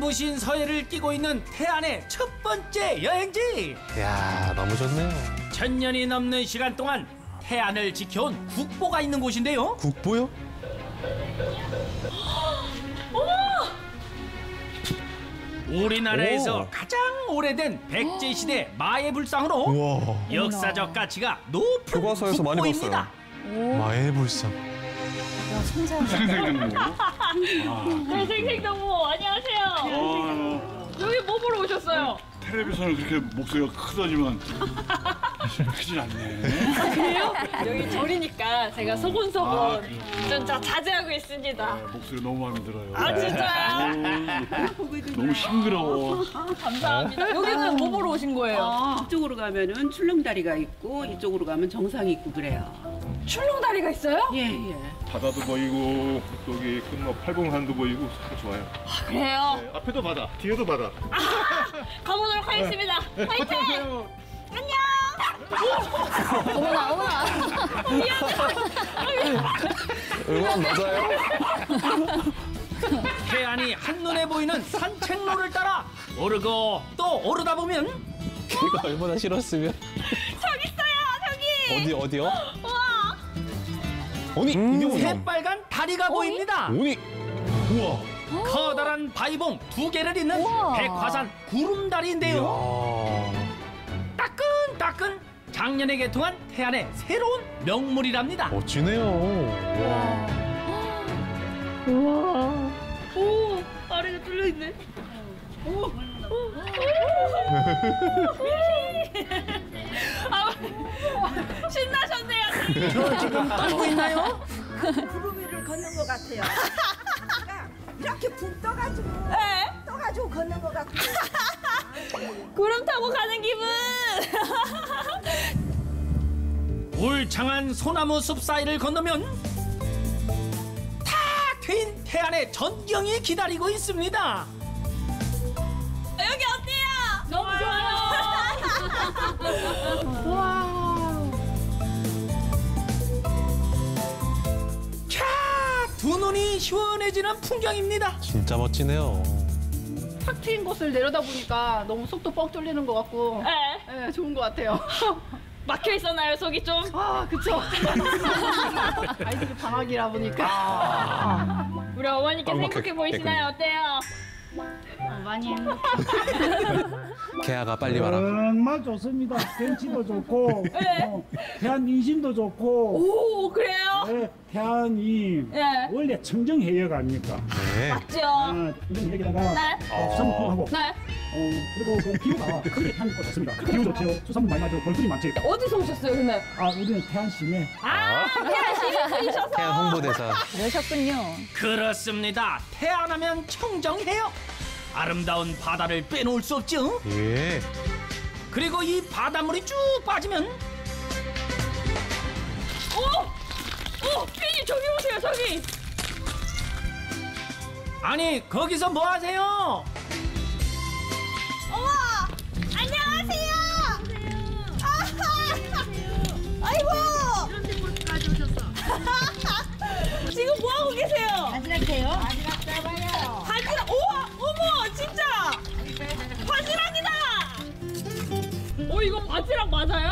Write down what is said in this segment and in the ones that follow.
눈부신 서해를 끼고 있는 태안의 첫 번째 여행지. 이야, 너무 좋네요. 천년이 넘는 시간 동안 태안을 지켜온 국보가 있는 곳인데요. 국보요? 우리나라에서 오. 가장 오래된 백제시대 마애불상으로 우와. 역사적 가치가 높은 교과서에서 많이 국보입니다. 마애불상. 야, 생생하네. 네, 생생동무 안녕하세요. 여기 뭐 보러 오셨어요? 텔레비전은 그렇게 목소리가 크더니만 크진 않네. 그래요? 여기 절이니까 제가 소곤소곤 좀 자제하고 있습니다. 목소리 너무 마음에 들어요. 아 진짜요? 너무 싱그러워. 감사합니다. 여기는 뭐 보러 오신 거예요? 이쪽으로 가면은 출렁다리가 있고 이쪽으로 가면 정상이 있고 그래요. 출렁다리가 있어요? 예, 예. 바다도 보이고 여기 끝뭐 팔공산도 보이고 참 좋아요. 아, 그래요? 네, 앞에도 바다, 뒤에도 바다. 가보도록 하겠습니다. 화이팅! 안녕! 어머나, 어머나. 응원 맞아요? 태안이 한눈에 보이는 산책로를 따라 오르고 또 오르다 보면 걔가 얼마나 싫었으면. 저기 있어요, 저기! 어디요? 우와! 아니, 이게 뭐야? 새빨간 다리가 보입니다. 아니, 우와. 커다란 바위봉 두 개를 잇는 우와. 백화산 구름다리인데요. 이야. 따끈따끈 작년에 개통한 태안의 새로운 명물이랍니다. 멋지네요. 와. 우와! 오! 아래가 뚫려있네. 오! 아, 신나셨네요. 저 지금 떨고 있나요? 구름 위를 걷는 것 같아요. 그러니까 이렇게 붕 떠가지고 네. 떠가지고 걷는 것 같고. 구름 타고 가는 기분. 울창한 소나무 숲 사이를 건너면 탁 트인 태안의 전경이 기다리고 있습니다. 여기 어때요? 너무 좋아요. 캬, 두 눈이 시원해지는 풍경입니다. 진짜 멋지네요. 탁 트인 곳을 내려다 보니까 너무 속도 뻥 뚫리는 것 같고 네. 네, 좋은 것 같아요. 막혀 있었나요, 속이 좀? 아, 그쵸. 아이들이 방학이라 보니까. 우리 어머니께서 행복해 보이시나요? 어때요? 많이 행복해. 개아가 빨리 와라. 정말 좋습니다. 경치도 좋고, 네. 태안 인심도 좋고, 오, 그래요? 네, 태안이 네. 원래 청정해역 아닙니까? 네. 맞죠? 청정해역에다가 네. 수산물하고, 네. 그리고 그 기후가 크게 태안이 좋습니다. 기후 좋죠. 수산물 많이 나죠. 벌꿀이 많지. 어디서 오셨어요, 근데? 우리는 태안 시내. 태안 시민분이셔서. 태안 홍보대사. 그러셨군요. 그렇습니다. 태안하면 청정해역. 아름다운 바다를 빼놓을 수 없죠. 예. 그리고 이 바닷물이 쭉 빠지면 오! 피디 저기 오세요, 저기! 아니 거기서 뭐 하세요? 어머! 안녕하세요! 아이고! 이런 데까지 오셨어. 지금 뭐 하고 계세요? 바지락해요? 바지락 잡아요. 바지락! 우와! 어머! 진짜! 바지락이다! 이거 바지락 맞아요?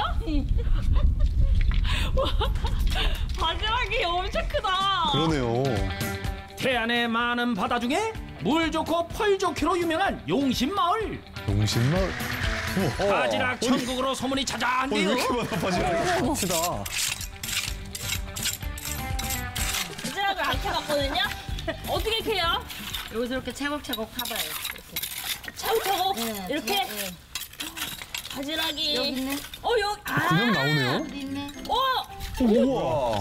와, 바지락이 엄청 크다! 그러네요. 태안의 많은 바다 중에 물 좋고 펄 좋기로 유명한 용신마을. 용신마을. 바지락 천국으로 소문이 왜 자자한데요. 이렇게 많아, 바지락이. 멋지다. 바지락을 안 캐봤거든요? 어떻게 캐요? 여기서 이렇게 차곡차곡 파봐요. 차곡차곡? 네, 이렇게? 네. 바지락이 여기 있네. 여기 그냥 나오네요. 여기 있네. 우와.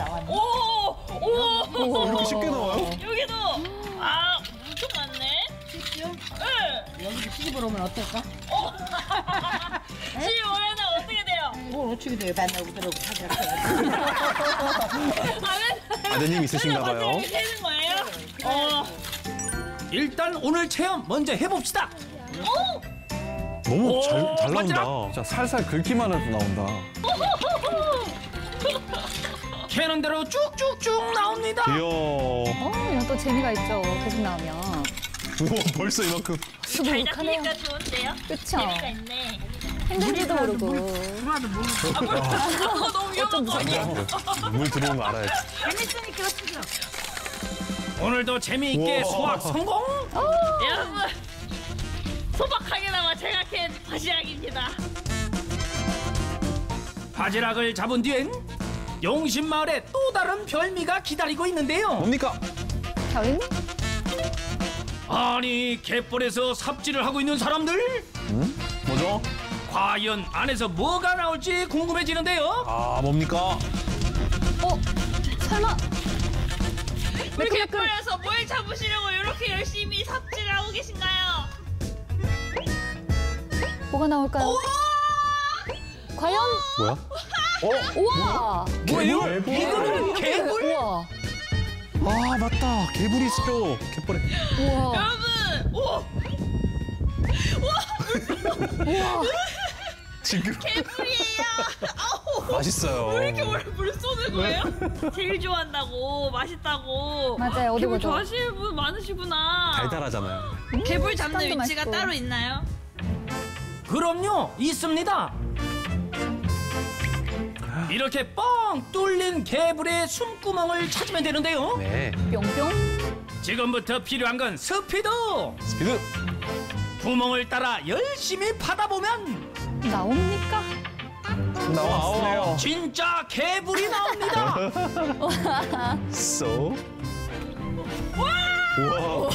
오, 이렇게 쉽게 나와요? 여기도 엄청 많네. 쉽죠? 네. 여기도 시집으로 오면 어떨까? 지금 오면은 어떻게 돼요? 뭘 어떻게 돼요? 만나고 들어오고 찾아가요. 아드님 있으신가 봐요. 바지락이 되는 거예요? 일단 오늘 체험 먼저 해봅시다. 너무 잘 바지락. 나온다. 진짜 살살 긁기만 해도 나온다. 캐는 대로 쭉쭉쭉 나옵니다. 이야. 이건 또 재미가 있죠. 계속 나오면. 우와, 벌써 이만큼. 잘 잡히니까 좋은데요? 그쵸? 재미가 있네. 힘들지도 모르고. 너무 위험한 거 아니에요? 물 들어오는 거 알아야지. 재밌으니까 하시죠. 오늘도 재미있게 우와. 수확 성공. 여러분, 소박하게나마 제가 캔 바지락입니다. 바지락을 잡은 뒤엔 용신마을에 또 다른 별미가 기다리고 있는데요. 뭡니까? 별미? 아니, 갯벌에서 삽질을 하고 있는 사람들? 뭐죠? 과연 안에서 뭐가 나올지 궁금해지는데요. 아, 뭡니까? 설마? 우리 갯벌에서 뭘 잡으시려고 이렇게 열심히 삽질하고 계신가요? 뭐가 나올까요? 과연? 뭐야? 우와! 뭐예요? 개불? 이거는 개불? 우와! 아, 맞다. 개불이 있었죠. 갯벌에. 우와! 여러분, 오! 지금. 개뿔이에요. 맛있어요. 왜 이렇게 오래 물 쏘는 거예요? 제일 좋아한다고, 맛있다고. 맞아요, 어디 개불 보죠? 좋아하시는 분 많으시구나. 달달하잖아요. 개불 잡는 식감도 위치가 맛있고. 따로 있나요? 그럼요, 있습니다. 이렇게 뻥 뚫린 개불의 숨구멍을 찾으면 되는데요. 네. 뿅뿅? 지금부터 필요한 건 스피드. 스피드. 구멍을 따라 열심히 파다 보면 나옵니까? 나왔어요. 진짜 개불이 나옵니다. So. 우와.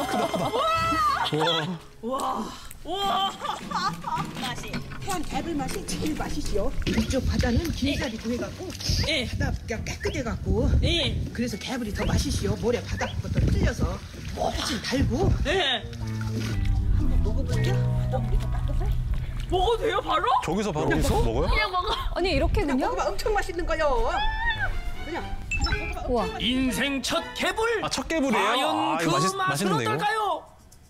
우와. 우와! 맛이. 태안 개불 맛이 제일 맛이시요. 이쪽 바다는 길다리 구해갖고 예. 바다가 깨끗해갖고 예. 그래서 개불이 더 맛이시요. 모래 바닥부터 틀려서 훨씬 달고. 예. 한번 먹어볼게요. 바닷물이 더 따뜻해. 먹어도 돼요, 바로? 저기서 바로 먹어요? 그냥 먹어. 아니, 이렇게군요? 먹으면 엄청 맛있는 거요. 그냥 우와. 인생 첫 개불. 아, 첫 개불이에요? 과연 아, 그 이거 맛은 맛있는데, 이거? 어떨까요?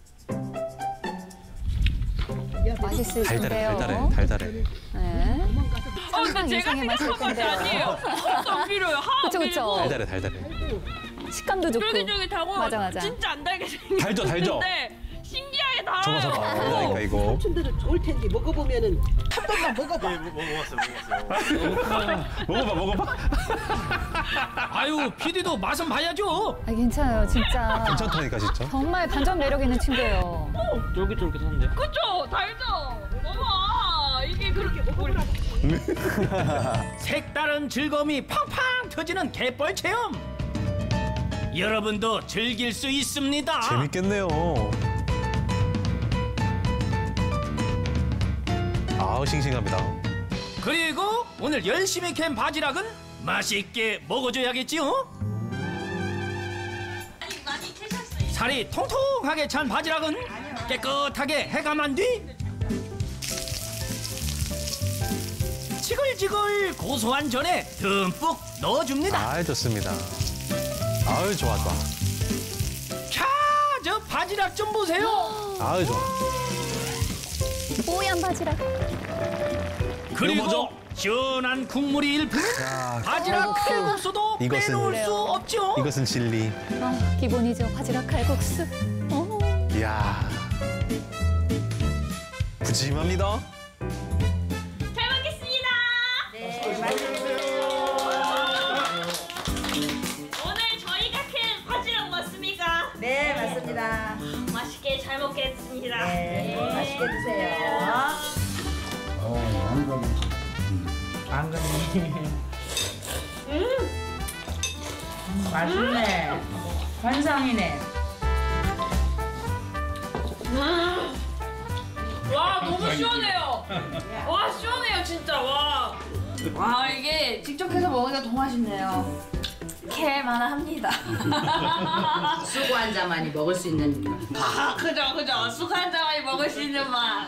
맛있을 텐데요. 달달해. 네. 근데 제가 이상의 맛일 생각한 맛이 텐데요. 아니에요. 하나도 안 필요해요. 하나도 그쵸, 안 그쵸. 필요해요. 달달해. 식감도 좋고. 쫄깃쫄깃하고 맞아. 진짜 안 달게 생겼는데 달죠? 신기하게 달아요. 저거 달다니까, 이거. 삼촌들은 좋을 텐데 먹어보면은 한 번만 먹어봐. 먹어봐. 아유, PD도 맛은 봐야죠. 아, 괜찮아요, 진짜. 괜찮다니까, 진짜. 정말 반전 매력 있는 친구예요. 쫄깃쫄깃한데. 그쵸? 달죠? 어머, 이게 그렇게 먹으라. 색다른 즐거움이 팡팡 터지는 갯벌 체험. 여러분도 즐길 수 있습니다. 재밌겠네요. 아우, 싱싱합니다. 그리고 오늘 열심히 캔 바지락은 맛있게 먹어줘야겠지요. 많이 캐셨어요. 살이 통통하게 찬 바지락은 깨끗하게 해감한 뒤 지글지글 고소한 전에 듬뿍 넣어줍니다. 아, 좋습니다. 아유, 좋아. 캬, 저 바지락 좀 보세요. 아유, 좋아. 뽀얀 바지락. 그리고 뭐죠? 시원한 국물이 일품은 야, 바지락 칼국수도 이것은 빼놓을 수 없죠. 이것은 진리. 아, 기본이죠. 바지락 칼국수. 이야. 부짐합니다. 잘 먹겠습니다. 오늘 저희가 캔 바지락 맞습니까? 네, 맞습니다. 맛있게 잘 먹겠습니다. 네, 맛있게 드세요. 맛있네. 환상이네. 와, 너무 시원해요. 와, 시원해요, 진짜. 와. 와, 이게 직접 해서 먹으니까 더 맛있네요. 캘만합니다. 수고 한 자만이 먹을 수 있는 아, 그죠. 쑥 한 장만이 먹을 수 있는 맛.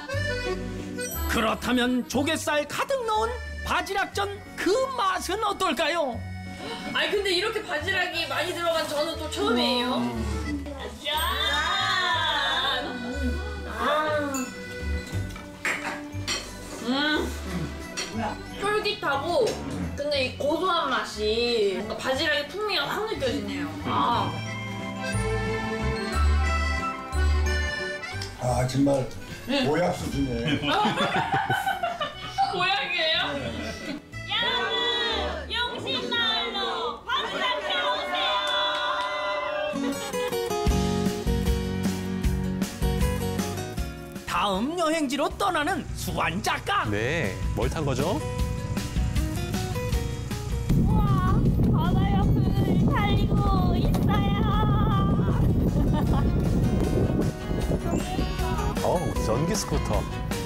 그렇다면 조갯살 가득 넣은 바지락전 그 맛은 어떨까요? 아니, 근데 이렇게 바지락이 많이 들어간 저는 또 처음이에요. 짠! 쫄깃하고 근데 이 고소한 맛이 뭔가 바지락의 풍미가 확 느껴지네요. 야 정말 보약 수준이에요. 고양이에요? 여러분, 용신마을로 방문해 오세요. 다음 여행지로 떠나는 수완 작가. 네, 뭘 탄 거죠? 우와, 바다 옆을 달리고 있어요. 전기 스쿠터.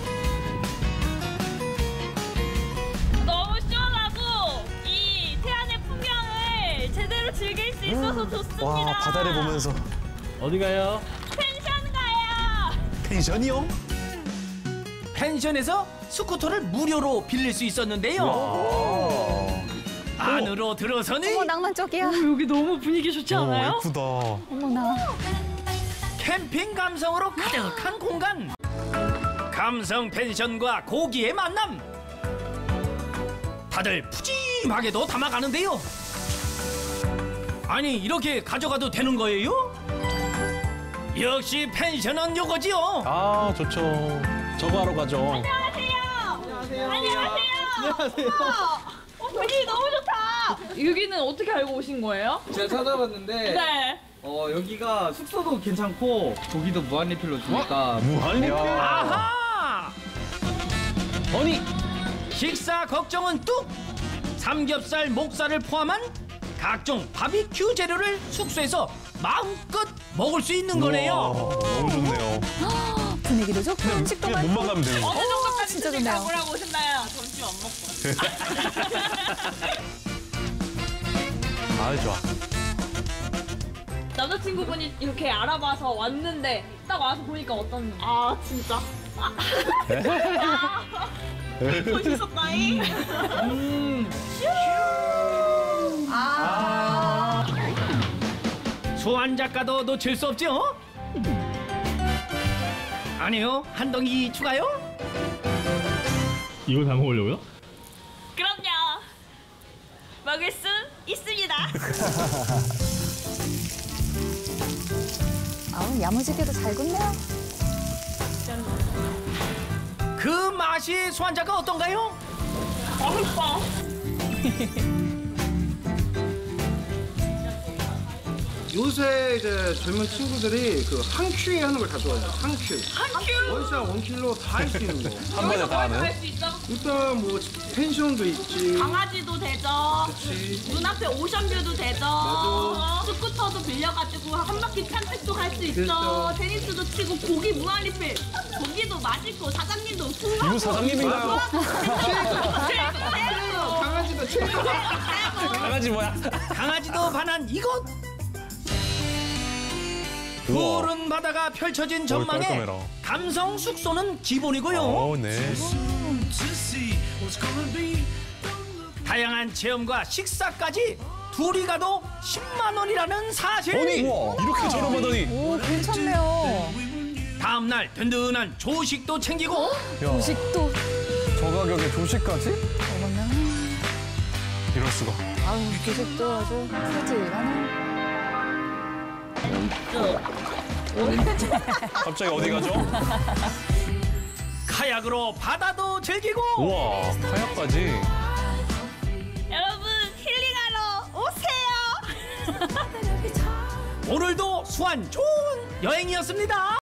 너무 시원하고 이 태안의 풍경을 제대로 즐길 수 있어서 좋습니다. 와, 바다를 보면서. 어디 가요? 펜션 가요. 펜션이요? 펜션에서 스쿠터를 무료로 빌릴 수 있었는데요. 안으로 들어서니 어머 낭만적이야. 여기 너무 분위기 좋지 않아요? 예쁘다. 어머나. 캠핑 감성으로 가득한 공간. 감성 펜션과 고기의 만남. 다들 푸짐하게도 담아가는데요. 아니 이렇게 가져가도 되는 거예요? 역시 펜션은 요거지요. 아, 좋죠. 저거 하러 가죠. 안녕하세요. 안녕하세요. 분위기 너무 좋다. 여기는 어떻게 알고 오신 거예요? 제가 찾아봤는데 네. 여기가 숙소도 괜찮고 고기도 무한리필로 주니까 무한리필? 아하! 아니 식사 걱정은 뚝! 삼겹살, 목살을 포함한 각종 바비큐 재료를 숙소에서 마음껏 먹을 수 있는 거네요. 너무 좋네요. 분위기도 좋고 음식도 그냥 많고. 몸만 가면 되는 거. 어느 정도까지 진짜 좋네요. 가보라고 오셨나요? 점심 안 먹고. 아, 좋아. 남자친구분이 이렇게 알아봐서 왔는데 딱 와서 보니까 어떤? 아 진짜? 멋있었다잉. 수완 작가도 놓칠 수 없죠? 아니요, 한 덩이 추가요? 이걸 다 먹으려고요? 그럼요. 먹을 수 있습니다. 아우 야무지게도 잘 굽네요. 그 맛이 수완 작가 어떤가요? 맛있다. 요새 이제 젊은 친구들이 그 한 큐에 하는 걸 다 좋아해요. 한 큐. 한 큐? 원샷 원킬로 다 할 수 있는 거. 한 번에 다 하는? 할수 있어? 일단 뭐 펜션도 있지. 강아지도 되죠. 그치. 눈앞에 오션뷰도 되죠. 맞아. 스쿠터도 빌려가지고 한 바퀴 산책도 할 수 있어. 그렇죠. 테니스도 치고 고기 무한리필. 고기도 맛있고 사장님도 풍성하고. 이거 사장님인가요? 강아지도 최고. 강아지 뭐야? 강아지도 반한 이곳. 푸른 바다가 펼쳐진 전망에 깔끔해라. 감성 숙소는 기본이고요. 네. 다양한 체험과 식사까지 둘이 가도 10만 원이라는 사실. 아니, 이렇게 저렴하다니. 오 괜찮네요. 다음 날 든든한 조식도 챙기고 조식도. 저 가격에 조식까지? 어머나. 이럴 수가. 아우 조식도 아주 푸짐하네. 갑자기 어디 가죠? 카약으로 바다도 즐기고. 우와, 카약까지. 여러분 힐링하러 오세요. 오늘도 수완 좋은 여행이었습니다.